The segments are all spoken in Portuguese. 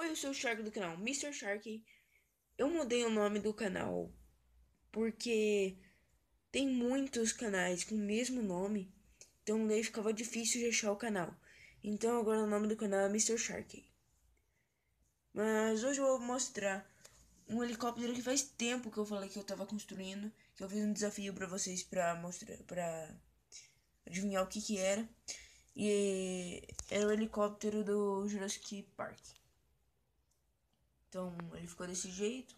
Oi, eu sou o Shark do canal Mr. Shark. Eu mudei o nome do canal porque tem muitos canais com o mesmo nome, então daí ficava difícil de achar o canal. Então agora o nome do canal é Mr. Shark. Mas hoje eu vou mostrar um helicóptero que faz tempo que eu falei que eu tava construindo, que eu fiz um desafio pra vocês pra mostrar, pra adivinhar o que que era. E era o helicóptero do Jurassic Park. Então ele ficou desse jeito.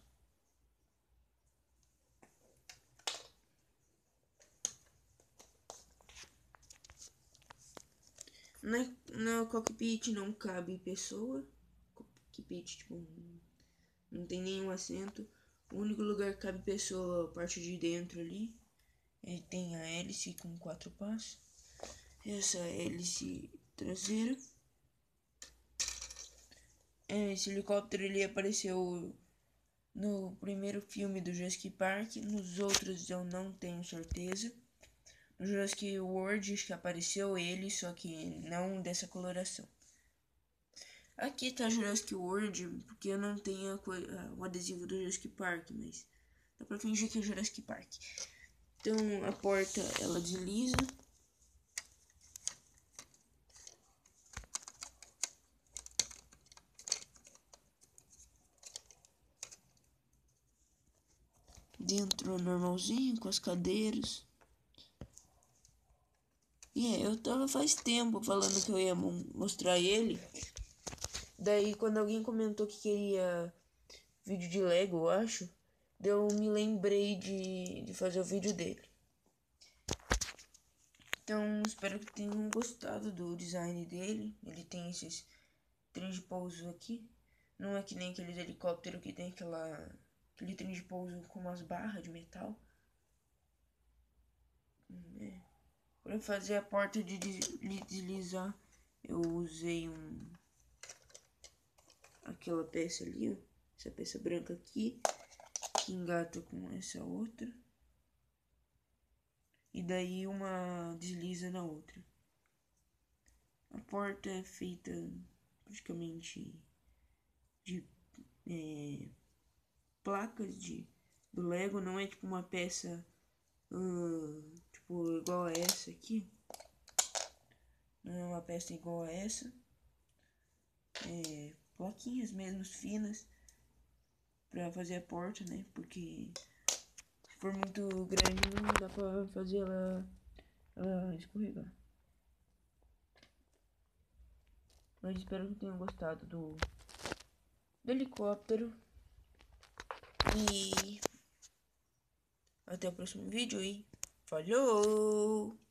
Na cockpit não cabe pessoa. Cockpit, tipo, não tem nenhum assento. O único lugar que cabe pessoa é a parte de dentro ali. Ele tem a hélice com 4 passos. Essa hélice traseira. Esse helicóptero ele apareceu no primeiro filme do Jurassic Park. Nos outros eu não tenho certeza. No Jurassic World acho que apareceu ele, só que não dessa coloração. Aqui tá Jurassic World, porque eu não tenho o adesivo do Jurassic Park, mas dá pra fingir que é Jurassic Park. Então a porta ela desliza. Dentro normalzinho, com as cadeiras. Eu tava faz tempo falando que eu ia mostrar ele. Daí quando alguém comentou que queria vídeo de Lego, eu acho, eu me lembrei de fazer o vídeo dele. Então espero que tenham gostado do design dele. Ele tem esses trem de pouso aqui. Não é que nem aqueles helicópteros que tem aquele trem de pouso com umas barras de metal. Para fazer a porta de deslizar, eu usei aquela peça ali, ó. Essa peça branca aqui, que engata com essa outra. E daí uma desliza na outra. A porta é feita praticamente de placas do Lego, não é tipo uma peça tipo igual a essa aqui. Não é uma peça igual a essa. Plaquinhas mesmo finas pra fazer a porta, né? Porque se for muito grande não dá pra fazer ela escorregar. Mas espero que tenham gostado do helicóptero. E até o próximo vídeo e falhou!